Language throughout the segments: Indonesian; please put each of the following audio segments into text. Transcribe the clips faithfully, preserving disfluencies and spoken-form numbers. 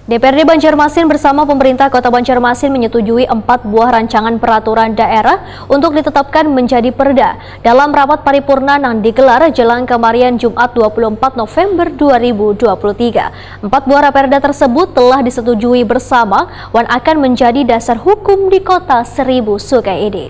D P R D Banjarmasin bersama pemerintah Kota Banjarmasin menyetujui empat buah rancangan peraturan daerah untuk ditetapkan menjadi perda dalam rapat paripurna yang digelar jelang kemarin Jumat dua puluh empat November dua ribu dua puluh tiga. Empat buah raperda tersebut telah disetujui bersama dan akan menjadi dasar hukum di Kota Seribu Sungai ini.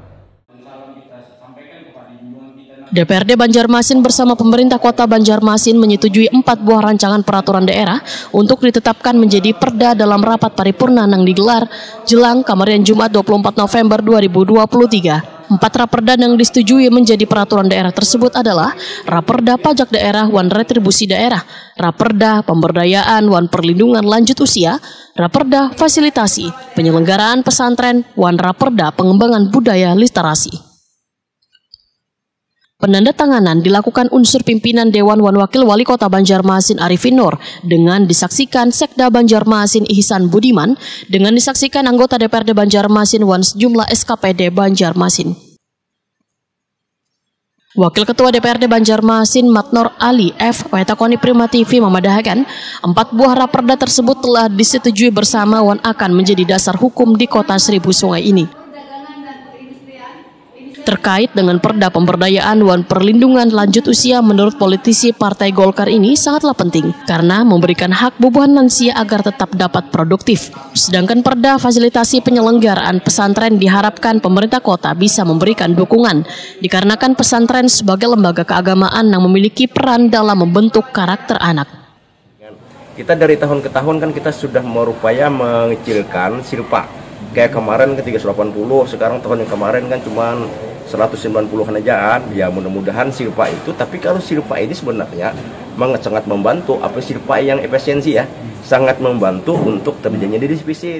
D P R D Banjarmasin bersama pemerintah Kota Banjarmasin menyetujui empat buah rancangan peraturan daerah untuk ditetapkan menjadi perda dalam rapat paripurna yang digelar jelang kemarin Jumat dua puluh empat November dua ribu dua puluh tiga. Empat raperda yang disetujui menjadi peraturan daerah tersebut adalah Raperda Pajak Daerah wan Retribusi Daerah, Raperda Pemberdayaan wan Perlindungan Lanjut Usia, Raperda Fasilitasi Penyelenggaraan Pesantren wan Raperda Pengembangan Budaya Literasi. Penandatanganan dilakukan unsur pimpinan Dewan Wan Wakil Wali Kota Banjarmasin Arifin Nur dengan disaksikan Sekda Banjarmasin Ihsan Budiman dengan disaksikan anggota D P R D Banjarmasin wan sejumlah S K P D Banjarmasin. Wakil Ketua D P R D Banjarmasin Matnor Ali F. Wetakoni Prima T V memadahkan empat buah raperda tersebut telah disetujui bersama wan akan menjadi dasar hukum di Kota Seribu Sungai ini. Terkait dengan perda pemberdayaan wan perlindungan lanjut usia, menurut politisi Partai Golkar ini sangatlah penting karena memberikan hak bubuhan lansia agar tetap dapat produktif. Sedangkan perda fasilitasi penyelenggaraan pesantren diharapkan pemerintah kota bisa memberikan dukungan dikarenakan pesantren sebagai lembaga keagamaan yang memiliki peran dalam membentuk karakter anak. Kita dari tahun ke tahun kan kita sudah berupaya mengecilkan silpa. Kayak kemarin ke tiga ratus delapan puluh, sekarang tahun yang kemarin kan cuma seratus sembilan puluh anajaan. Ya mudah-mudahan silpa itu, tapi kalau silpa ini sebenarnya sangat membantu, apa silpa yang efisiensi ya, sangat membantu untuk terjadinya defisit.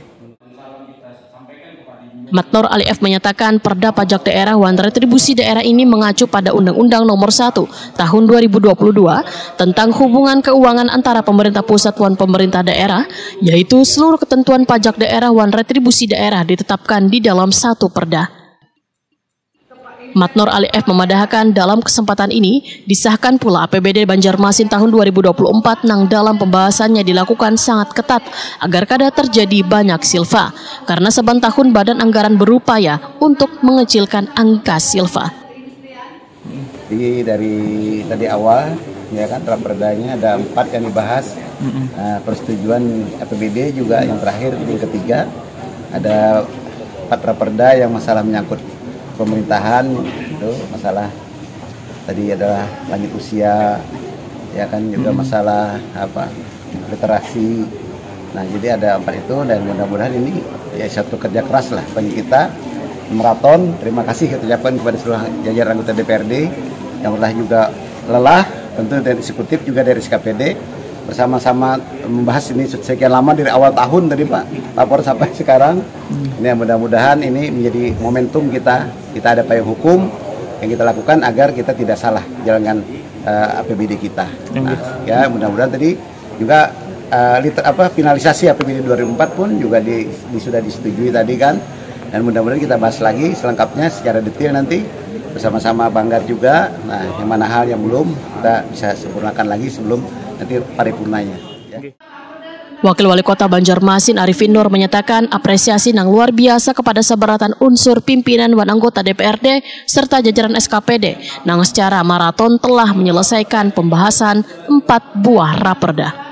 Matnor Ali F menyatakan perda pajak daerah wan retribusi daerah ini mengacu pada Undang-Undang Nomor satu Tahun dua ribu dua puluh dua tentang hubungan keuangan antara pemerintah pusat wan pemerintah daerah, yaitu seluruh ketentuan pajak daerah wan retribusi daerah ditetapkan di dalam satu perda. Matnor Ali F memadahkan dalam kesempatan ini disahkan pula A P B D Banjarmasin tahun dua ribu dua puluh empat yang dalam pembahasannya dilakukan sangat ketat agar kada terjadi banyak silfa karena seban tahun Badan Anggaran berupaya untuk mengecilkan angka silfa. Jadi dari tadi awal ya kan raperdanya ada empat yang dibahas. Nah, persetujuan A P B D juga yang terakhir yang ketiga ada empat raperda yang masalah menyangkut pemerintahan, itu masalah tadi adalah lanjut usia, ya kan juga masalah apa literasi. Nah jadi ada empat itu dan mudah-mudahan ini ya satu kerja keras lah bagi kita maraton. Terima kasih kita ucapkan kepada seluruh jajaran anggota D P R D yang telah juga lelah, tentu dari eksekutif juga dari S K P D bersama-sama membahas ini sekian lama dari awal tahun tadi Pak, lapor sampai sekarang. Ini mudah-mudahan ini menjadi momentum kita, kita ada payung hukum yang kita lakukan agar kita tidak salah jalankan uh, A P B D kita. Nah, ya mudah-mudahan tadi juga uh, liter, apa finalisasi A P B D dua ribu empat pun juga di, di, sudah disetujui tadi kan, dan mudah-mudahan kita bahas lagi selengkapnya secara detail nanti bersama-sama Banggar juga. Nah, yang mana hal yang belum kita bisa sempurnakan lagi sebelum nanti paripurnanya. Ya. Wakil Wali Kota Banjarmasin Arifin Nur menyatakan apresiasi yang luar biasa kepada sebaratan unsur pimpinan dan anggota D P R D serta jajaran S K P D yang secara maraton telah menyelesaikan pembahasan empat buah raperda.